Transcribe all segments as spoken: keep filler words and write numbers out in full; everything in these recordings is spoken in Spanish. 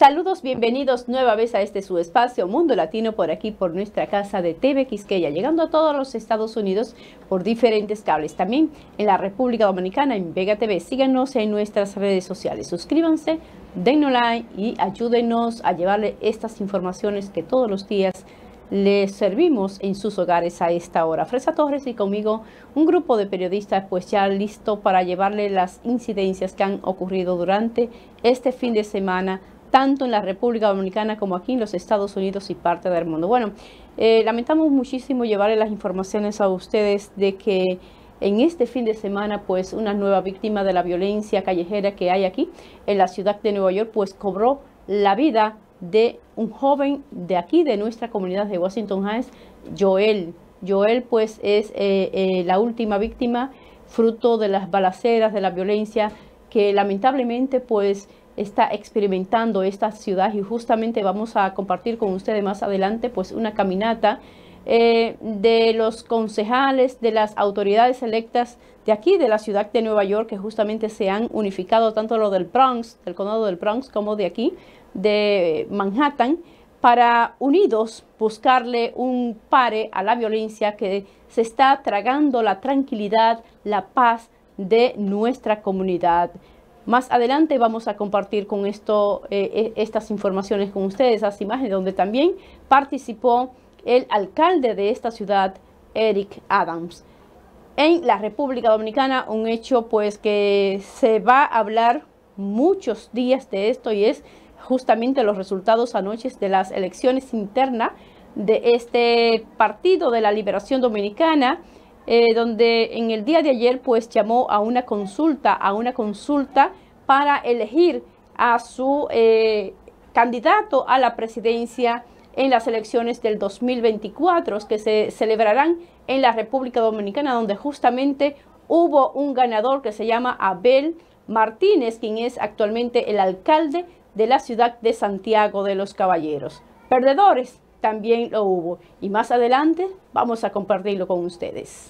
Saludos, bienvenidos nueva vez a este su espacio Mundo Latino por aquí por nuestra casa de T V Quisqueya, llegando a todos los Estados Unidos por diferentes cables, también en la República Dominicana en Vega T V. Síganos en nuestras redes sociales, suscríbanse, dennos like y ayúdenos a llevarle estas informaciones que todos los días les servimos en sus hogares a esta hora. Fresa Torres y conmigo un grupo de periodistas pues ya listo para llevarle las incidencias que han ocurrido durante este fin de semana, tanto en la República Dominicana como aquí en los Estados Unidos y parte del mundo. Bueno, eh, lamentamos muchísimo llevarle las informaciones a ustedes de que en este fin de semana, pues una nueva víctima de la violencia callejera que hay aquí en la ciudad de Nueva York, pues cobró la vida de un joven de aquí, de nuestra comunidad de Washington Heights, Joel. Joel, pues, es eh, eh, la última víctima, fruto de las balaceras, de la violencia que lamentablemente, pues, está experimentando esta ciudad, y justamente vamos a compartir con ustedes más adelante pues una caminata eh, de los concejales, de las autoridades electas de aquí de la ciudad de Nueva York, que justamente se han unificado, tanto lo del Bronx, del condado del Bronx, como de aquí de Manhattan, para unidos buscarle un pare a la violencia que se está tragando la tranquilidad, la paz de nuestra comunidad. Más adelante vamos a compartir con esto, eh, estas informaciones con ustedes, esas imágenes donde también participó el alcalde de esta ciudad, Eric Adams. En la República Dominicana, un hecho pues que se va a hablar muchos días de esto, y es justamente los resultados anoche de las elecciones internas de este Partido de la Liberación Dominicana, Eh, donde en el día de ayer pues llamó a una consulta, a una consulta para elegir a su eh, candidato a la presidencia en las elecciones del dos mil veinticuatro, que se celebrarán en la República Dominicana, donde justamente hubo un ganador que se llama Abel Martínez, quien es actualmente el alcalde de la ciudad de Santiago de los Caballeros. Perdedores también lo hubo, y más adelante vamos a compartirlo con ustedes.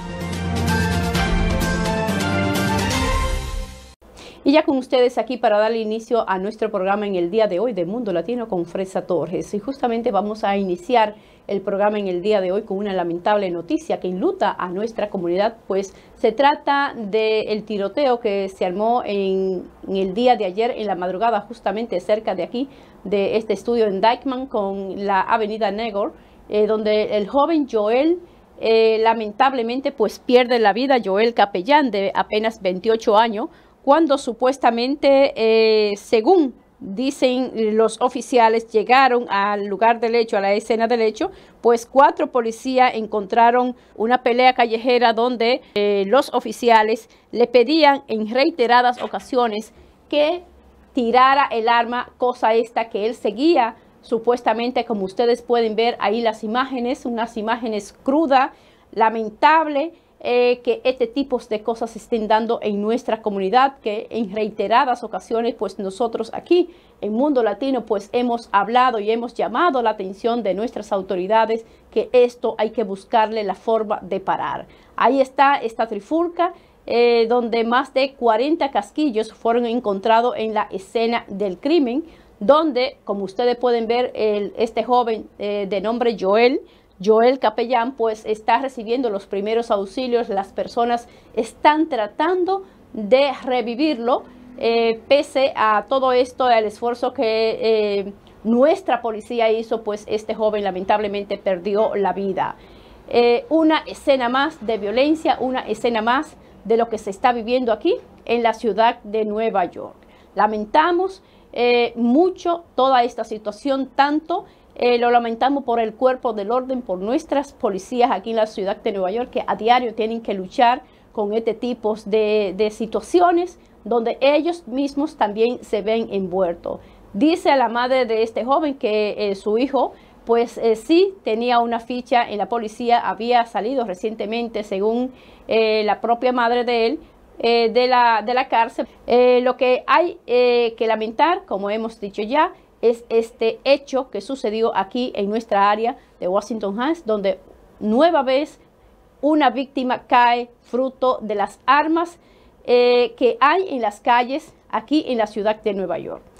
Y ya con ustedes aquí para darle inicio a nuestro programa en el día de hoy de Mundo Latino con Fresa Torres. Y justamente vamos a iniciar el programa en el día de hoy con una lamentable noticia que enluta a nuestra comunidad, pues se trata del tiroteo que se armó en, en el día de ayer en la madrugada, justamente cerca de aquí, de este estudio en Dyckman con la avenida Negor, eh, donde el joven Joel eh, lamentablemente pues pierde la vida. Joel Capellán, de apenas veintiocho años, cuando supuestamente, eh, según dicen los oficiales, llegaron al lugar del hecho, a la escena del hecho, pues cuatro policías encontraron una pelea callejera donde eh, los oficiales le pedían en reiteradas ocasiones que tirara el arma, cosa esta que él seguía supuestamente, como ustedes pueden ver ahí las imágenes, unas imágenes crudas, lamentables. Eh, que este tipo de cosas se estén dando en nuestra comunidad, que en reiteradas ocasiones pues nosotros aquí en Mundo Latino pues hemos hablado y hemos llamado la atención de nuestras autoridades que esto hay que buscarle la forma de parar. Ahí está esta trifulca eh, donde más de cuarenta casquillos fueron encontrados en la escena del crimen, donde, como ustedes pueden ver, el, este joven eh, de nombre Joel Joel Capellán pues está recibiendo los primeros auxilios. Las personas están tratando de revivirlo, eh, pese a todo esto, al esfuerzo que eh, nuestra policía hizo, pues este joven lamentablemente perdió la vida. Eh, una escena más de violencia, una escena más de lo que se está viviendo aquí en la ciudad de Nueva York. Lamentamos eh, mucho toda esta situación, tanto Eh, lo lamentamos por el cuerpo del orden, por nuestras policías aquí en la ciudad de Nueva York, que a diario tienen que luchar con este tipo de, de situaciones donde ellos mismos también se ven envueltos. Dice a la madre de este joven que eh, su hijo pues eh, sí tenía una ficha en la policía, había salido recientemente, según eh, la propia madre de él, eh, de, la, de la cárcel. Eh, lo que hay eh, que lamentar, como hemos dicho ya, es este hecho que sucedió aquí en nuestra área de Washington Heights, donde nueva vez una víctima cae fruto de las armas eh, que hay en las calles aquí en la ciudad de Nueva York.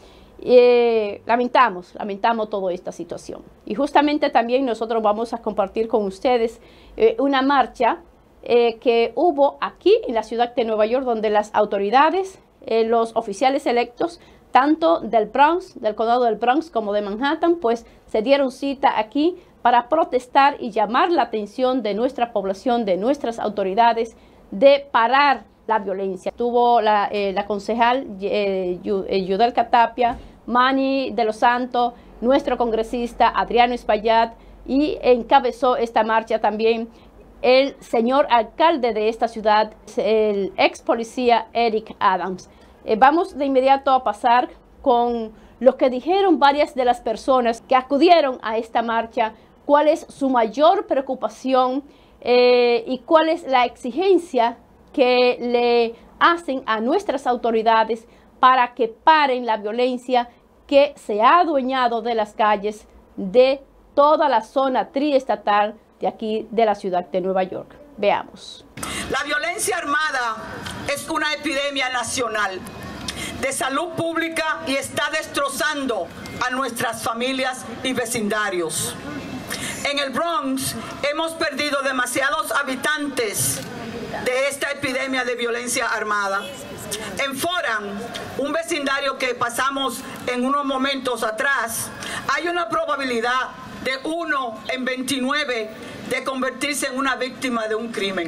Eh, lamentamos, lamentamos toda esta situación. Y justamente también nosotros vamos a compartir con ustedes eh, una marcha eh, que hubo aquí en la ciudad de Nueva York, donde las autoridades, eh, los oficiales electos, tanto del Bronx, del condado del Bronx como de Manhattan, pues se dieron cita aquí para protestar y llamar la atención de nuestra población, de nuestras autoridades, de parar la violencia. Tuvo la, eh, la concejal eh, Yudelka Tapia, Manny de los Santos, nuestro congresista Adriano Espaillat, y encabezó esta marcha también el señor alcalde de esta ciudad, el ex policía Eric Adams. Eh, vamos de inmediato a pasar con lo que dijeron varias de las personas que acudieron a esta marcha, cuál es su mayor preocupación eh, y cuál es la exigencia que le hacen a nuestras autoridades para que paren la violencia que se ha adueñado de las calles de toda la zona triestatal de aquí de la ciudad de Nueva York. Veamos. La violencia armada es una epidemia nacional de salud pública y está destrozando a nuestras familias y vecindarios. En el Bronx hemos perdido demasiados habitantes de esta epidemia de violencia armada. En Foran, un vecindario que pasamos en unos momentos atrás, hay una probabilidad de uno en veintinueve de convertirse en una víctima de un crimen.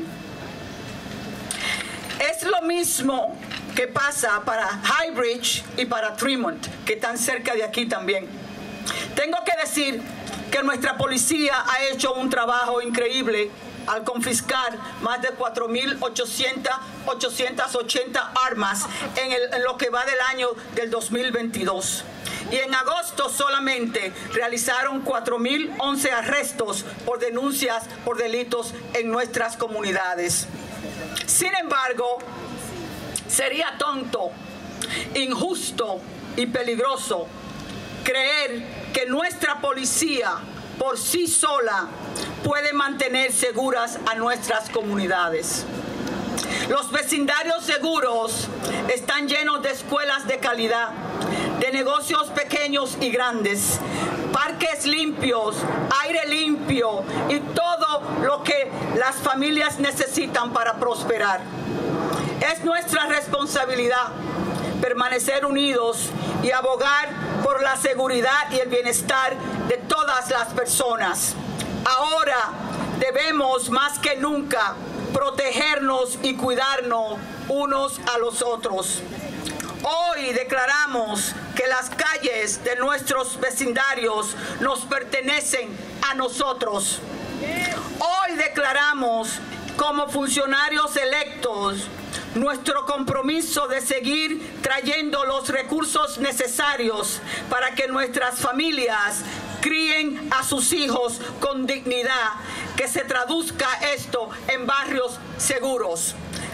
Es lo mismo que pasa para Highbridge y para Tremont, que están cerca de aquí también. Tengo que decir que nuestra policía ha hecho un trabajo increíble al confiscar más de cuatro mil ochocientas ochenta armas en, el, en lo que va del año del dos mil veintidós. Y en agosto solamente realizaron cuatro mil once arrestos por denuncias por delitos en nuestras comunidades. Sin embargo, sería tonto, injusto y peligroso creer que nuestra policía por sí sola puede mantener seguras a nuestras comunidades. Los vecindarios seguros están llenos de escuelas de calidad, de negocios pequeños y grandes, parques limpios, aire limpio y todo lo que las familias necesitan para prosperar. Es nuestra responsabilidad permanecer unidos y abogar por la seguridad y el bienestar de todas las personas. Ahora debemos más que nunca protegernos y cuidarnos unos a los otros. Hoy declaramos que las calles de nuestros vecindarios nos pertenecen a nosotros. Hoy declaramos como funcionarios electos nuestro compromiso de seguir trayendo los recursos necesarios para que nuestras familias críen a sus hijos con dignidad, que se traduzca esto en barrios seguros.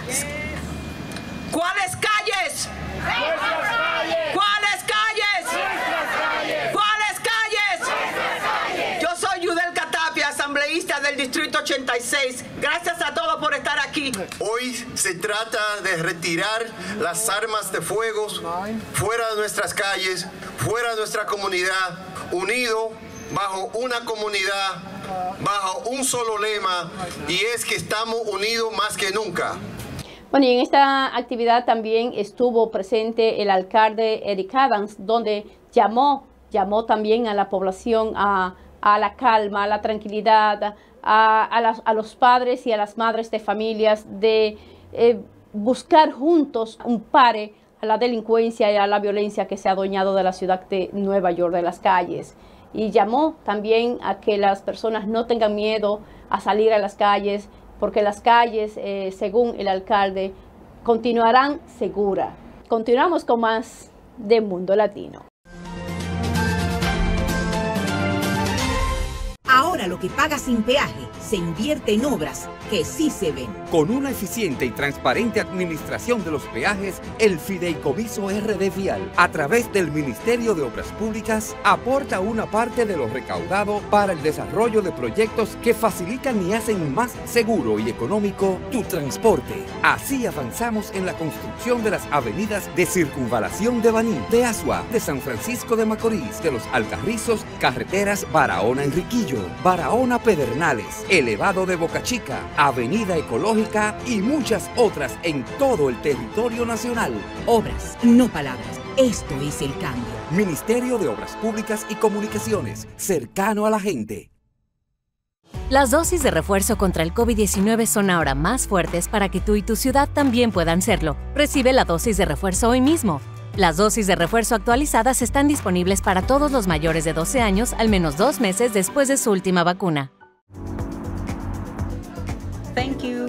¿Cuáles calles? ¿Cuáles calles? ¿Cuáles calles? Yo soy Yudelka Tapia, asambleísta del Distrito ochenta y seis. Gracias a todos por estar aquí. Hoy se trata de retirar las armas de fuego fuera de nuestras calles, fuera de nuestra comunidad, unido bajo una comunidad, bajo un solo lema, y es que estamos unidos más que nunca. Bueno, y en esta actividad también estuvo presente el alcalde Eric Adams, donde llamó, llamó también a la población a, a la calma, a la tranquilidad, a, a, las, a los padres y a las madres de familias de eh, buscar juntos un pare a la delincuencia y a la violencia que se ha adueñado de la ciudad de Nueva York, de las calles. Y llamó también a que las personas no tengan miedo a salir a las calles, porque las calles, eh, según el alcalde, continuarán seguras. Continuamos con más de Mundo Latino. Ahora Ahora lo que pagas sin peaje se invierte en obras que sí se ven. Con una eficiente y transparente administración de los peajes, el Fideicomiso R D Vial, a través del Ministerio de Obras Públicas, aporta una parte de lo recaudado para el desarrollo de proyectos que facilitan y hacen más seguro y económico tu transporte. Así avanzamos en la construcción de las avenidas de Circunvalación de Baní, de Asua, de San Francisco de Macorís, de Los Alcarrizos, carreteras Barahona-Enriquillo, Barahona-Pedernales, elevado de Boca Chica, Avenida Ecológica y muchas otras en todo el territorio nacional. Obras, no palabras. Esto es el cambio. Ministerio de Obras Públicas y Comunicaciones, cercano a la gente. Las dosis de refuerzo contra el COVID diecinueve son ahora más fuertes para que tú y tu ciudad también puedan serlo. Recibe la dosis de refuerzo hoy mismo. Las dosis de refuerzo actualizadas están disponibles para todos los mayores de doce años al menos dos meses después de su última vacuna. Thank you.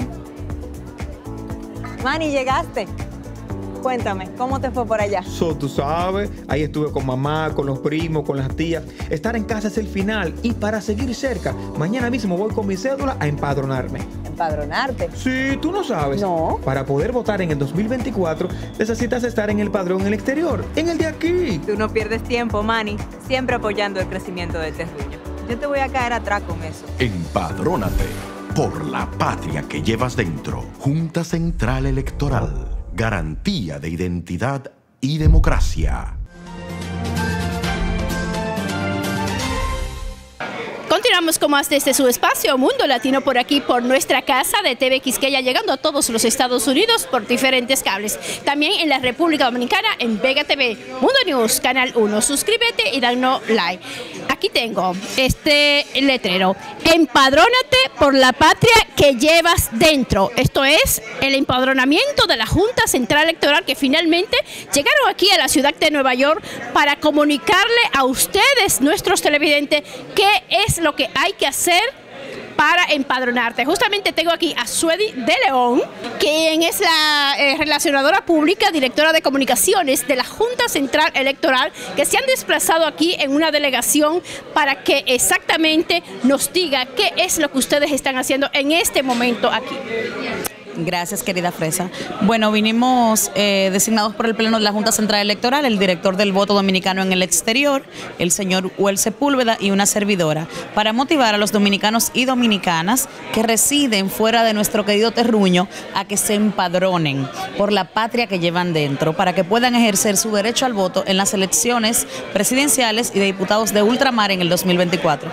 Manny, llegaste. Cuéntame, ¿cómo te fue por allá? So, tú sabes, ahí estuve con mamá, con los primos, con las tías. Estar en casa es el final y para seguir cerca, mañana mismo voy con mi cédula a empadronarme. ¿Empadronarte? Sí, tú no sabes. No. Para poder votar en el dos mil veinticuatro necesitas estar en el padrón en el exterior, en el de aquí. Tú no pierdes tiempo, Manny, siempre apoyando el crecimiento de terruño. Yo te voy a caer atrás con eso. Empadrónate por la patria que llevas dentro. Junta Central Electoral. Garantía de identidad y democracia. Continuamos con más desde su espacio Mundo Latino por aquí, por nuestra casa de T V Quisqueya, llegando a todos los Estados Unidos por diferentes cables. También en la República Dominicana en Vega T V, Mundo News, Canal uno. Suscríbete y danos like. Aquí tengo este letrero. Empadrónate por la patria que llevas dentro. Esto es el empadronamiento de la Junta Central Electoral, que finalmente llegaron aquí a la ciudad de Nueva York para comunicarle a ustedes, nuestros televidentes, qué es lo que hay que hacer para empadronarte. Justamente tengo aquí a Suedi de León, quien es la eh, relacionadora pública, directora de comunicaciones de la Junta Central Electoral, que se han desplazado aquí en una delegación para que exactamente nos diga qué es lo que ustedes están haciendo en este momento aquí. Gracias, querida Fresa. Bueno, vinimos eh, designados por el Pleno de la Junta Central Electoral, el director del voto dominicano en el exterior, el señor Huel Sepúlveda, y una servidora, para motivar a los dominicanos y dominicanas que residen fuera de nuestro querido terruño a que se empadronen por la patria que llevan dentro, para que puedan ejercer su derecho al voto en las elecciones presidenciales y de diputados de ultramar en el dos mil veinticuatro.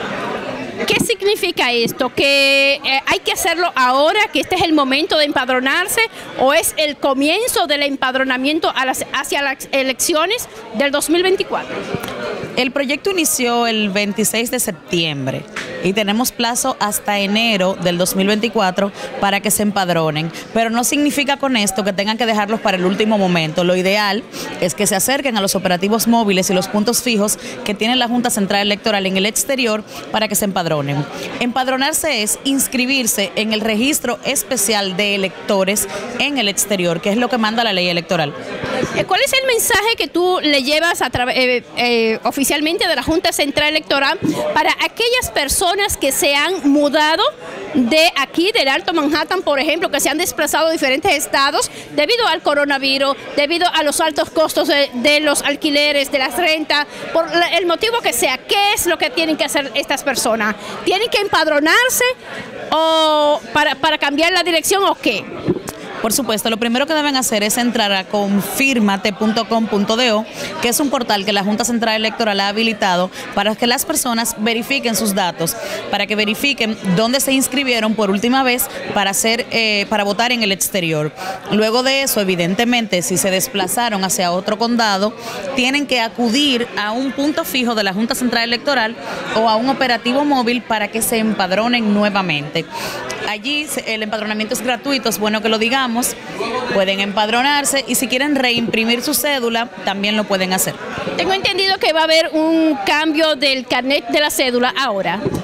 ¿Qué significa esto? ¿Que eh, hay que hacerlo ahora, que este es el momento de empadronarse, o es el comienzo del empadronamiento a las, hacia las elecciones del dos mil veinticuatro? El proyecto inició el veintiséis de septiembre y tenemos plazo hasta enero del dos mil veinticuatro para que se empadronen, pero no significa con esto que tengan que dejarlos para el último momento. Lo ideal es que se acerquen a los operativos móviles y los puntos fijos que tiene la Junta Central Electoral en el exterior para que se empadronen. Empadronarse es inscribirse en el registro especial de electores en el exterior, que es lo que manda la ley electoral. ¿Cuál es el mensaje que tú le llevas a eh, eh, oficialmente de la Junta Central Electoral para aquellas personas que se han mudado de aquí, del Alto Manhattan, por ejemplo, que se han desplazado a diferentes estados debido al coronavirus, debido a los altos costos de, de los alquileres, de las rentas, por el motivo que sea? ¿Qué es lo que tienen que hacer estas personas? ¿Tienen que empadronarse o para, para cambiar la dirección o qué? Por supuesto, lo primero que deben hacer es entrar a confirmate punto com punto do, que es un portal que la Junta Central Electoral ha habilitado para que las personas verifiquen sus datos, para que verifiquen dónde se inscribieron por última vez para hacer, eh, para votar en el exterior. Luego de eso, evidentemente, si se desplazaron hacia otro condado, tienen que acudir a un punto fijo de la Junta Central Electoral o a un operativo móvil para que se empadronen nuevamente. Allí el empadronamiento es gratuito, es bueno que lo digamos, pueden empadronarse y si quieren reimprimir su cédula, también lo pueden hacer. Tengo entendido que va a haber un cambio del carnet de la cédula ahora.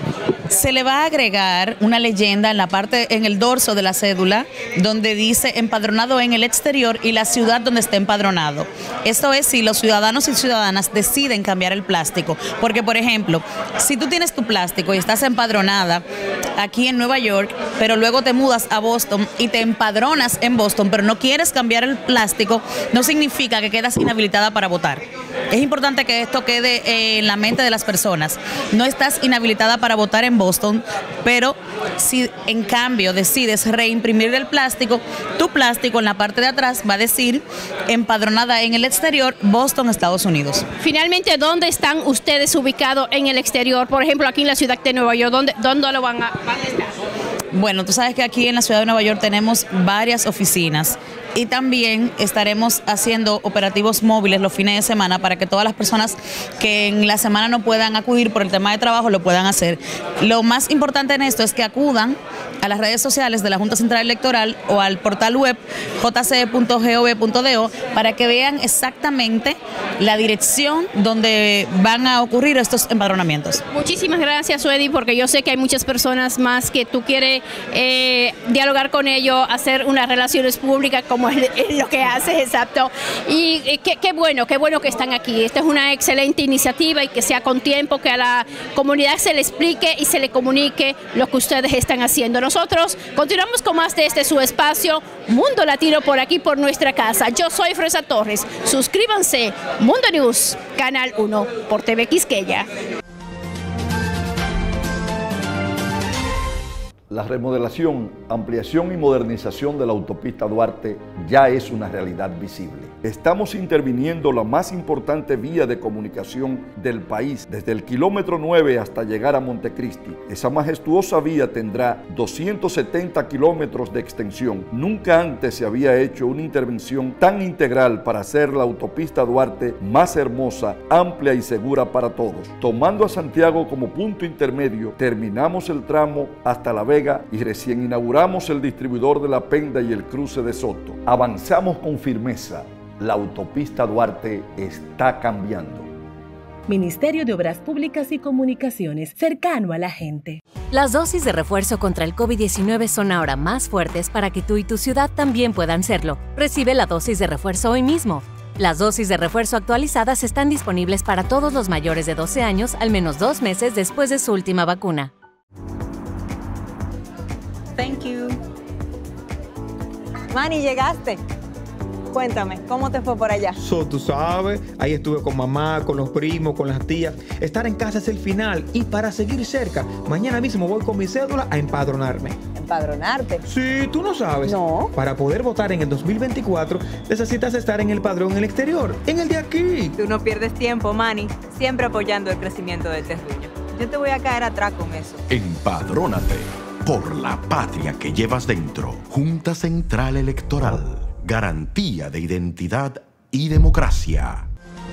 se le va a agregar una leyenda en la parte, en el dorso de la cédula, donde dice empadronado en el exterior y la ciudad donde esté empadronado. Esto es si los ciudadanos y ciudadanas deciden cambiar el plástico. Porque, por ejemplo, si tú tienes tu plástico y estás empadronada aquí en Nueva York, pero luego te mudas a Boston y te empadronas en Boston, pero no quieres cambiar el plástico, no significa que quedas inhabilitada para votar. Es importante que esto quede eh, en la mente de las personas. No estás inhabilitada para votar en Boston, pero si en cambio decides reimprimir el plástico, tu plástico en la parte de atrás va a decir empadronada en el exterior, Boston, Estados Unidos. Finalmente, ¿dónde están ustedes ubicados en el exterior? Por ejemplo, aquí en la ciudad de Nueva York, ¿dónde, dónde lo van a, van a estar? Bueno, tú sabes que aquí en la ciudad de Nueva York tenemos varias oficinas y también estaremos haciendo operativos móviles los fines de semana para que todas las personas que en la semana no puedan acudir por el tema de trabajo lo puedan hacer. Lo más importante en esto es que acudan a las redes sociales de la Junta Central Electoral o al portal web j c e punto gov punto do para que vean exactamente la dirección donde van a ocurrir estos empadronamientos. Muchísimas gracias, Suedi, porque yo sé que hay muchas personas más que tú quieres eh, dialogar con ellos, hacer unas relaciones públicas como es lo que haces, exacto. Y eh, qué, qué bueno, qué bueno que están aquí. Esta es una excelente iniciativa y que sea con tiempo, que a la comunidad se le explique y se le comunique lo que ustedes están haciendo. Nosotros continuamos con más de este su espacio Mundo Latino por aquí por nuestra casa. Yo soy Fresa Torres. Suscríbanse, Mundo News, Canal uno por T V Quisqueya. La remodelación, ampliación y modernización de la autopista Duarte ya es una realidad visible. Estamos interviniendo la más importante vía de comunicación del país, desde el kilómetro nueve hasta llegar a Montecristi. Esa majestuosa vía tendrá doscientos setenta kilómetros de extensión. Nunca antes se había hecho una intervención tan integral para hacer la autopista Duarte más hermosa, amplia y segura para todos. Tomando a Santiago como punto intermedio, terminamos el tramo hasta La Vega y recién inauguramos el distribuidor de La Penda y el cruce de Soto. Avanzamos con firmeza. La autopista Duarte está cambiando. Ministerio de Obras Públicas y Comunicaciones, cercano a la gente. Las dosis de refuerzo contra el COVID diecinueve son ahora más fuertes para que tú y tu ciudad también puedan serlo. Recibe la dosis de refuerzo hoy mismo. Las dosis de refuerzo actualizadas están disponibles para todos los mayores de doce años al menos dos meses después de su última vacuna. Thank you. Manny, llegaste. Cuéntame, ¿cómo te fue por allá? So, tú sabes, ahí estuve con mamá, con los primos, con las tías. Estar en casa es el final y para seguir cerca, mañana mismo voy con mi cédula a empadronarme. ¿Empadronarte? Sí, tú no sabes. No. Para poder votar en el dos mil veinticuatro necesitas estar en el padrón en el exterior, en el de aquí. Tú no pierdes tiempo, Manny, siempre apoyando el crecimiento del terruño. Yo te voy a caer atrás con eso. Empadrónate por la patria que llevas dentro. Junta Central Electoral. Garantía de identidad y democracia.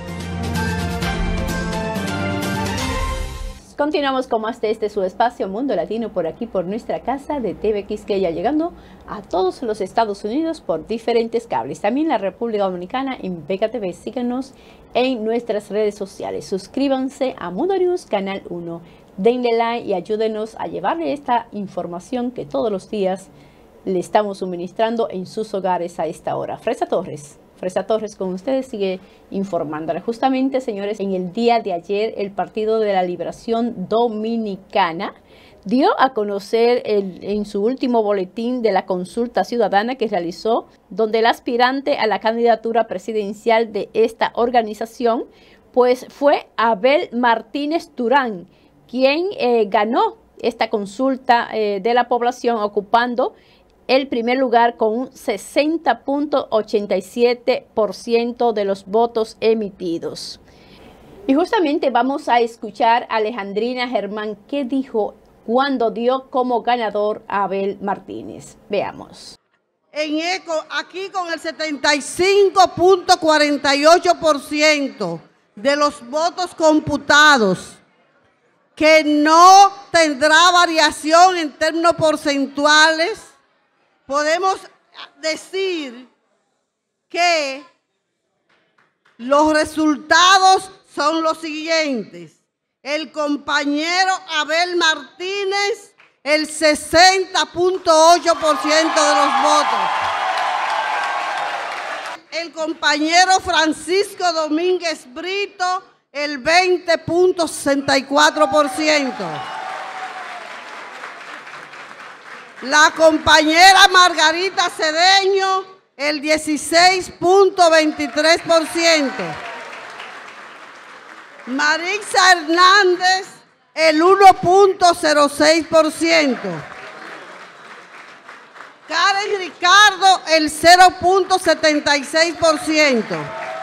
Continuamos con más de este su espacio Mundo Latino por aquí por nuestra casa de T V Quisqueya, llegando a todos los Estados Unidos por diferentes cables. También la República Dominicana en Vega T V. Síganos en nuestras redes sociales. Suscríbanse a Mundo News Canal uno. Denle like y ayúdenos a llevarle esta información que todos los días le estamos suministrando en sus hogares a esta hora. Fresa Torres. Fresa Torres con ustedes sigue informándole. Justamente, señores, en el día de ayer el Partido de la Liberación Dominicana dio a conocer el, en su último boletín de la consulta ciudadana que realizó, donde el aspirante a la candidatura presidencial de esta organización pues fue Abel Martínez Durán, quien eh, ganó esta consulta eh, de la población, ocupando el primer lugar con un sesenta punto ochenta y siete por ciento de los votos emitidos. Y justamente vamos a escuchar a Alejandrina Germán qué dijo cuando dio como ganador a Abel Martínez. Veamos. En eco, aquí con el setenta y cinco punto cuarenta y ocho por ciento de los votos computados, que no tendrá variación en términos porcentuales, podemos decir que los resultados son los siguientes. El compañero Abel Martínez, el sesenta punto ocho por ciento de los votos. El compañero Francisco Domínguez Brito, el veinte punto sesenta y cuatro por ciento. La compañera Margarita Cedeño, el dieciséis punto veintitrés por ciento. Marixa Hernández, el uno punto cero seis por ciento. Karen Ricardo, el cero punto setenta y seis por ciento.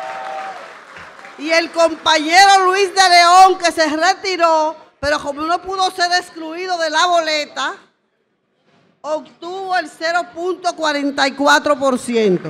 Y el compañero Luis de León, que se retiró, pero como no pudo ser excluido de la boleta, obtuvo el cero punto cuarenta y cuatro por ciento.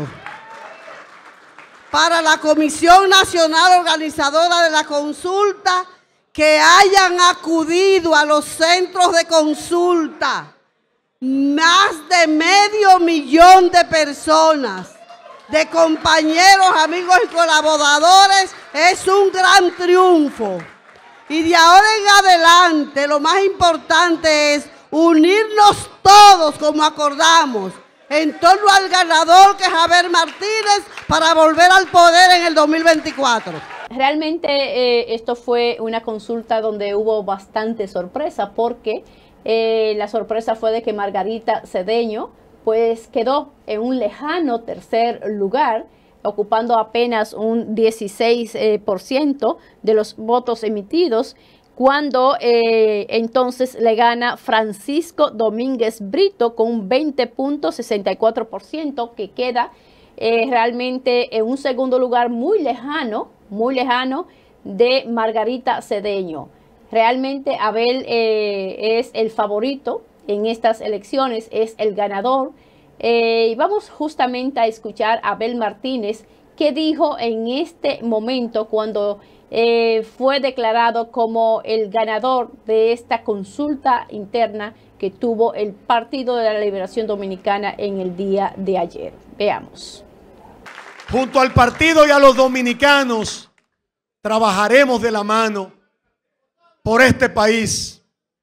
Para la Comisión Nacional Organizadora de la Consulta, que hayan acudido a los centros de consulta más de medio millón de personas, de compañeros, amigos y colaboradores, es un gran triunfo. Y de ahora en adelante, lo más importante es unirnos todos, como acordamos, en torno al ganador, que es Abel Martínez, para volver al poder en el dos mil veinticuatro. Realmente eh, esto fue una consulta donde hubo bastante sorpresa, porque eh, la sorpresa fue de que Margarita Cedeño pues quedó en un lejano tercer lugar, ocupando apenas un dieciséis por ciento de los votos emitidos, cuando eh, entonces le gana Francisco Domínguez Brito con un veinte punto sesenta y cuatro por ciento, que queda eh, realmente en un segundo lugar muy lejano, muy lejano de Margarita Cedeño. Realmente Abel eh, es el favorito en estas elecciones, es el ganador. Eh, y vamos justamente a escuchar a Abel Martínez, que dijo en este momento cuando eh, fue declarado como el ganador de esta consulta interna que tuvo el Partido de la Liberación Dominicana en el día de ayer. Veamos. Junto al partido y a los dominicanos trabajaremos de la mano por este país.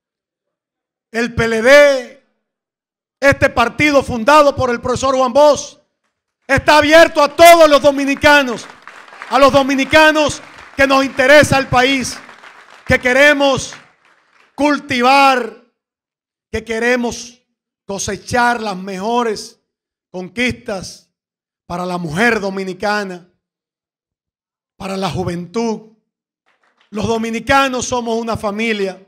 El P L D, este partido fundado por el profesor Juan Bosch, está abierto a todos los dominicanos, a los dominicanos que nos interesa el país, que queremos cultivar, que queremos cosechar las mejores conquistas para la mujer dominicana, para la juventud. Los dominicanos somos una familia.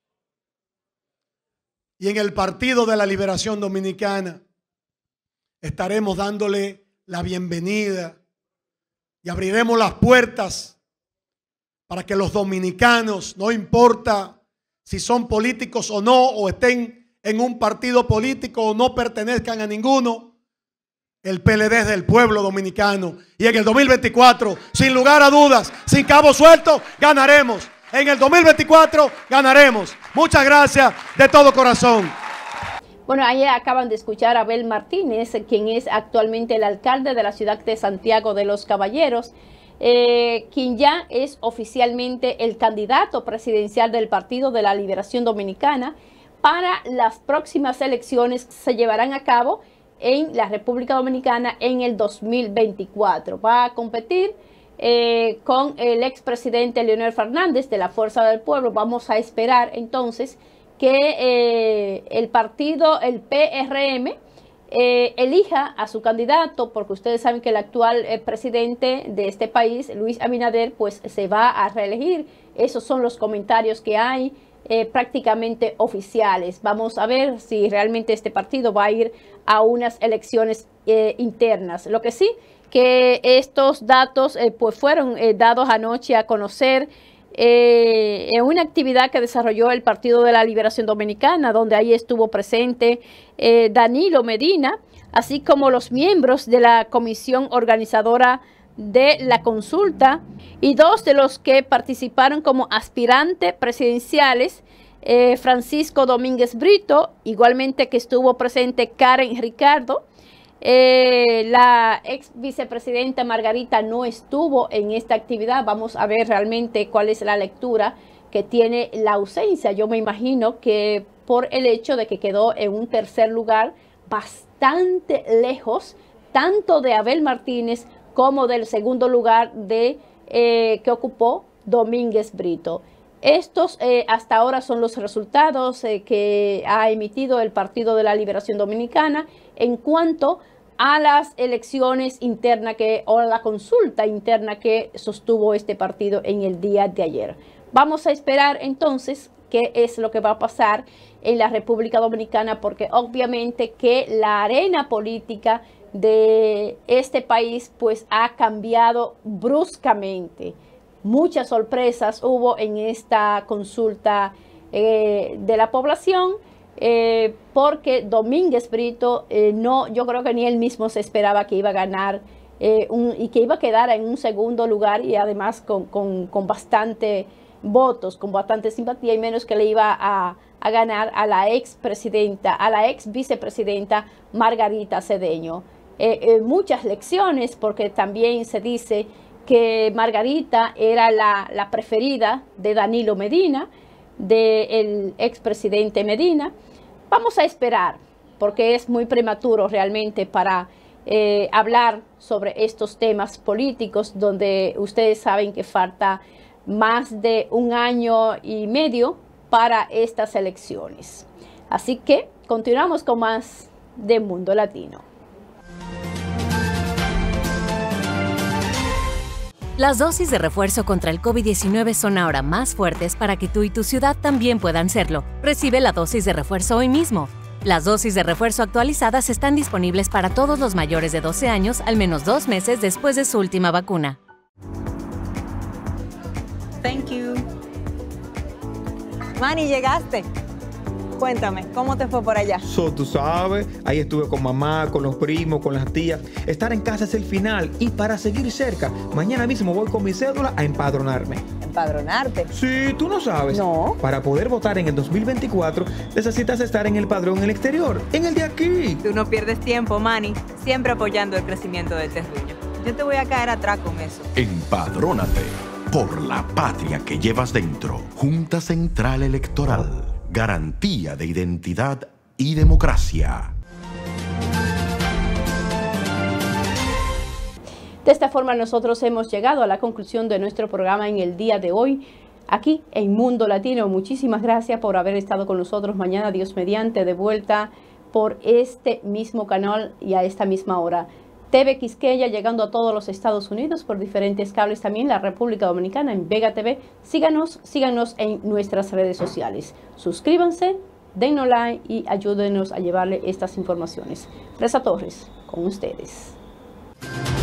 Y en el Partido de la Liberación Dominicana estaremos dándole la bienvenida y abriremos las puertas para que los dominicanos, no importa si son políticos o no, o estén en un partido político o no pertenezcan a ninguno, el P L D es del pueblo dominicano. Y en el dos mil veinticuatro, sin lugar a dudas, sin cabo suelto, ganaremos. En el dos mil veinticuatro ganaremos. Muchas gracias de todo corazón. Bueno, ahí acaban de escuchar a Abel Martínez, quien es actualmente el alcalde de la ciudad de Santiago de los Caballeros, eh, quien ya es oficialmente el candidato presidencial del Partido de la Liberación Dominicana para las próximas elecciones que se llevarán a cabo en la República Dominicana en el dos mil veinticuatro. Va a competir Eh, con el expresidente Leonel Fernández de la Fuerza del Pueblo. Vamos a esperar entonces que eh, el partido, el P R M, eh, elija a su candidato, porque ustedes saben que el actual eh, presidente de este país, Luis Abinader, pues se va a reelegir. Esos son los comentarios que hay eh, prácticamente oficiales. Vamos a ver si realmente este partido va a ir a unas elecciones eh, internas. Lo que sí, que estos datos eh, pues fueron eh, dados anoche a conocer eh, en una actividad que desarrolló el Partido de la Liberación Dominicana, donde ahí estuvo presente eh, Danilo Medina, así como los miembros de la comisión organizadora de la consulta, y dos de los que participaron como aspirantes presidenciales, eh, Francisco Domínguez Brito, igualmente que estuvo presente Karen Ricardo. Eh, la ex vicepresidenta Margarita no estuvo en esta actividad. Vamos a ver realmente cuál es la lectura que tiene la ausencia. Yo me imagino que por el hecho de que quedó en un tercer lugar bastante lejos, tanto de Abel Martínez como del segundo lugar de, eh, que ocupó Domínguez Brito. Estos eh, hasta ahora son los resultados eh, que ha emitido el Partido de la Liberación Dominicana en cuanto a las elecciones internas que, o la consulta interna que sostuvo este partido en el día de ayer. Vamos a esperar entonces qué es lo que va a pasar en la República Dominicana, porque obviamente que la arena política de este país pues ha cambiado bruscamente. Muchas sorpresas hubo en esta consulta eh, de la población, eh, porque Domínguez Brito, eh, no, yo creo que ni él mismo se esperaba que iba a ganar eh, un, y que iba a quedar en un segundo lugar, y además con, con, con bastante votos, con bastante simpatía, y menos que le iba a, a ganar a la ex presidenta, a la ex vicepresidenta Margarita Cedeño. Eh, eh, muchas lecciones, porque también se dice que Margarita era la, la preferida de Danilo Medina, del expresidente Medina. Vamos a esperar, porque es muy prematuro realmente para eh, hablar sobre estos temas políticos, donde ustedes saben que falta más de un año y medio para estas elecciones. Así que continuamos con más de Mundo Latino. Las dosis de refuerzo contra el COVID diecinueve son ahora más fuertes para que tú y tu ciudad también puedan serlo. Recibe la dosis de refuerzo hoy mismo. Las dosis de refuerzo actualizadas están disponibles para todos los mayores de doce años al menos dos meses después de su última vacuna. Thank you. Manny, llegaste. Cuéntame, ¿cómo te fue por allá? So, tú sabes, ahí estuve con mamá, con los primos, con las tías. Estar en casa es el final, y para seguir cerca, mañana mismo voy con mi cédula a empadronarme. ¿Empadronarte? Sí, tú no sabes. No. Para poder votar en el dos mil veinticuatro, necesitas estar en el padrón en el exterior, en el de aquí. Tú no pierdes tiempo, Manny, siempre apoyando el crecimiento del terruño. Yo te voy a caer atrás con eso. Empadrónate por la patria que llevas dentro. Junta Central Electoral. Garantía de identidad y democracia. De esta forma nosotros hemos llegado a la conclusión de nuestro programa en el día de hoy, aquí en Mundo Latino. Muchísimas gracias por haber estado con nosotros. Mañana, Dios mediante, de vuelta por este mismo canal y a esta misma hora. T V Quisqueya, llegando a todos los Estados Unidos por diferentes cables, también la República Dominicana en Vega T V. Síganos, síganos en nuestras redes sociales. Suscríbanse, dennos like y ayúdenos a llevarle estas informaciones. Reza Torres, con ustedes.